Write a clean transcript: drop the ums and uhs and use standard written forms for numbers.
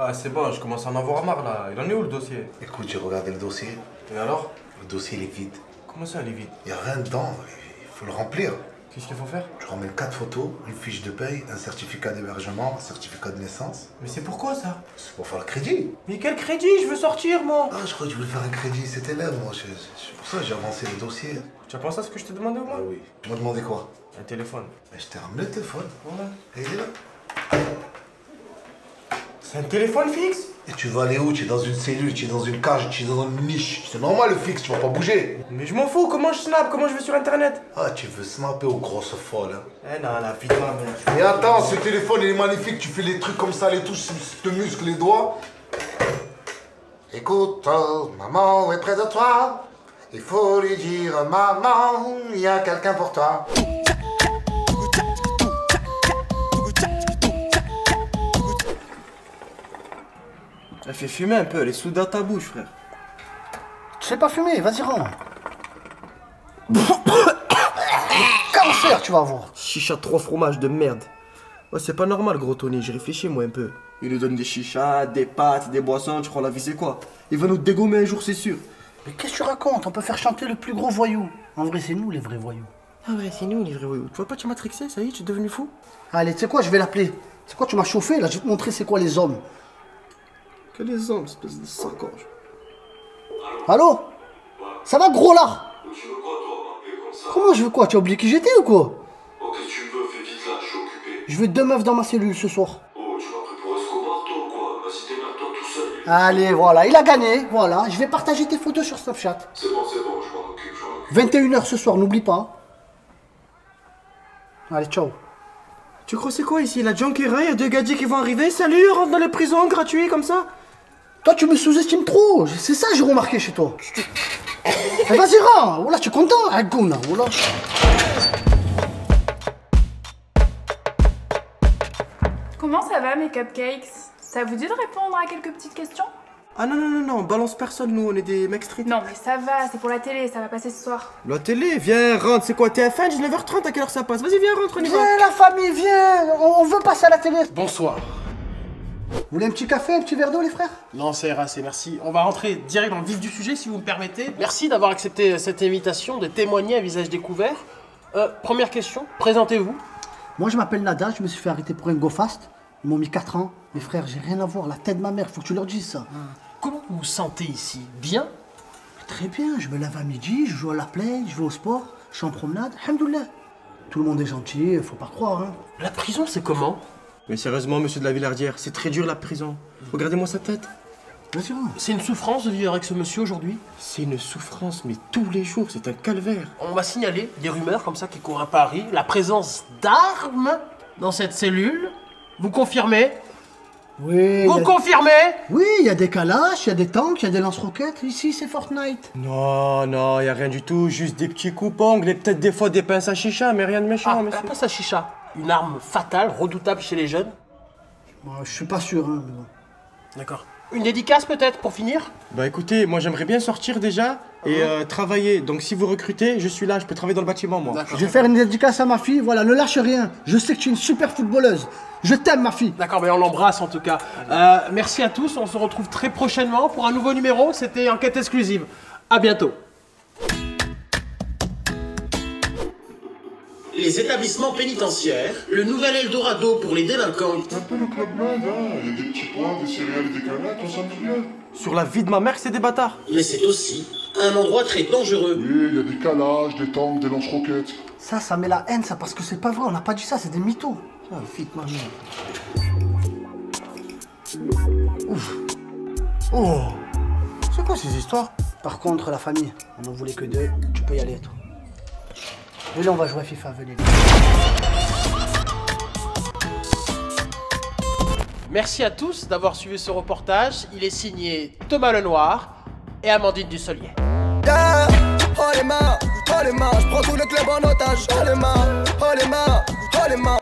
Ouais, c'est bon, je commence à en avoir marre là. Il en est où le dossier? Écoute, j'ai regardé le dossier. Et alors? Le dossier, il est vide. Comment ça, il est vide? Il n'y a rien dedans. Il faut le remplir. Qu'est-ce qu'il faut faire? Tu ramènes 4 photos, une fiche de paye, un certificat d'hébergement, un certificat de naissance. Mais c'est pourquoi ça? C'est pour faire le crédit. Mais quel crédit? Je veux sortir moi! Ah, je crois que tu voulais faire un crédit. C'était là, moi. C'est pour ça que j'ai avancé le dossier. Tu as pensé à ce que je t'ai demandé au Ah moins? oui. Tu m'as demandé quoi? Un téléphone. Mais je t'ai ramené le téléphone. Voilà. Et il est là. C'est un téléphone fixe? Et tu vas aller où? Tu es dans une cellule, tu es dans une cage, tu es dans une niche. C'est normal le fixe, tu vas pas bouger. Mais je m'en fous, comment je snap? Comment je vais sur internet? Ah, tu veux snapper aux grosses folles, hein. Eh non, la vie de ma mère. Et attends, ce téléphone il est magnifique, tu fais les trucs comme ça, les touches, tu te muscles les doigts. Écoute, maman est près de toi. Il faut lui dire, maman, il y a quelqu'un pour toi. Elle fait fumer un peu, elle est sous dans ta bouche, frère. Tu sais pas fumer, vas-y rentre. Cancer, tu vas voir. Chicha 3 fromages de merde. Ouais, c'est pas normal, gros Tony, j'ai réfléchi moi un peu. Il nous donne des chichas, des pâtes, des boissons, tu crois la vie c'est quoi? Il va nous dégommer un jour, c'est sûr. Mais qu'est-ce que tu racontes? On peut faire chanter le plus gros voyou. En vrai, c'est nous les vrais voyous. Ah ouais, c'est nous les vrais voyous. Tu vois pas, tu m'as trixé, ça y est, tu es devenu fou? Allez, tu sais quoi, je vais l'appeler. C'est quoi, tu m'as chauffé là, je vais te montrer c'est quoi les hommes. Que les hommes, espèce de sacoche. Allô? Ça va gros là? Tu veux quoi toi, m'appeler comme ça? Comment je veux quoi? Tu as oublié qui j'étais ou quoi? Oh, qu'est-ce que tu veux? Fais vite là, je suis occupé. Je veux 2 meufs dans ma cellule ce soir. Oh, tu m'as pris pour Escobar toi ou quoi? Vas-y, démerde-toi tout seul. Allez, voilà, il a gagné, voilà. Je vais partager tes photos sur Snapchat. C'est bon, je m'en occupe, je m'en occupe. 21h ce soir, n'oublie pas. Allez, ciao. Tu crois c'est quoi ici? La Junkeria, il y a 2 gadgets qui vont arriver, salut, rentre dans les prisons gratuits comme ça? Toi, tu me sous-estimes trop. C'est ça, j'ai remarqué chez toi. Eh, vas-y, rentre. Voilà, tu es content? Agouna, voilà. Comment ça va mes cupcakes? Ça vous dit de répondre à quelques petites questions? Ah non, non, non, non, balance personne, nous, on est des mecs street. Non mais ça va, c'est pour la télé, ça va passer ce soir. La télé, viens, rentre, c'est quoi, TF1, 19h30, à quelle heure ça passe? Vas-y, viens, rentre, on y va. Viens, la famille, viens. On veut passer à la télé. Bonsoir. Vous voulez un petit café, un petit verre d'eau, les frères? Non, c'est assez, merci. On va rentrer direct dans le vif du sujet, si vous me permettez. Merci d'avoir accepté cette invitation, de témoigner à visage découvert. Première question, présentez-vous. Moi, je m'appelle Nada, je me suis fait arrêter pour un go fast. Ils m'ont mis 4 ans. Mes frères, j'ai rien à voir. La tête de ma mère, faut que tu leur dises ça. Comment vous vous sentez ici? Bien? Très bien, je me lève à midi, je joue à la play, je vais au sport, je suis en promenade. Alhamdoulilah. Tout le monde est gentil, faut pas croire, hein. La prison, c'est comment? Mais sérieusement, monsieur de la Villardière, c'est très dur la prison. Regardez-moi sa tête. Vas-y, rentre. C'est une souffrance de vivre avec ce monsieur aujourd'hui? C'est une souffrance, mais tous les jours, c'est un calvaire. On m'a signalé des rumeurs comme ça qui courent à Paris, la présence d'armes dans cette cellule. Vous confirmez? Oui. Vous confirmez? Oui, il y a des calaches, il y a des tanks, il y a des lance-roquettes. Ici, c'est Fortnite. Non, non, y a rien du tout, juste des petits coups-ongles et peut-être des fois des pinces à chicha, mais rien de méchant, Ah, monsieur. pas sa chicha. Une arme fatale, redoutable chez les jeunes. Bon, je suis pas sûr, hein. Mais bon. D'accord. Une dédicace peut-être pour finir? Bah écoutez, moi j'aimerais bien sortir déjà et travailler. Donc si vous recrutez, je suis là, je peux travailler dans le bâtiment moi. D'accord. Je vais faire une dédicace à ma fille, voilà, ne lâche rien. Je sais que tu es une super footballeuse. Je t'aime, ma fille. D'accord, mais on l'embrasse en tout cas. Merci à tous, on se retrouve très prochainement pour un nouveau numéro. C'était Enquête exclusive. À bientôt. Les établissements pénitentiaires, le nouvel Eldorado pour les délinquants. Un peu le club med, hein. Il y a des petits pois, des céréales et des canettes, on s'amuse bien. Sur la vie de ma mère, c'est des bâtards. Mais c'est aussi un endroit très dangereux. Oui, il y a des calages, des tanks, des lance-roquettes. Ça met la haine, ça, parce que c'est pas vrai, on n'a pas dit ça, c'est des mythos. Ah, fit, ma mère. Ouf. Oh. C'est quoi ces histoires? Par contre, la famille, on en voulait que 2, tu peux y aller, toi. Et là, on va jouer à FIFA, venez. Merci à tous d'avoir suivi ce reportage. Il est signé Thomas Lenoir et Amandine Dussolier. Yeah. Oh les mains, je prends tout le club en otage. Oh les mains, oh les mains, oh les mains.